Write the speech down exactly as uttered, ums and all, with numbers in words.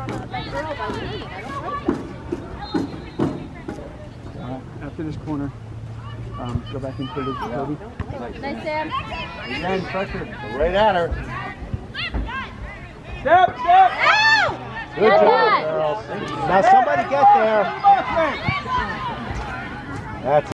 Uh, after this corner, um, go back into the Cody. Nice, Sam. Again, pressure. Right at her. Step, step! Good job, girls. Now somebody get there. That's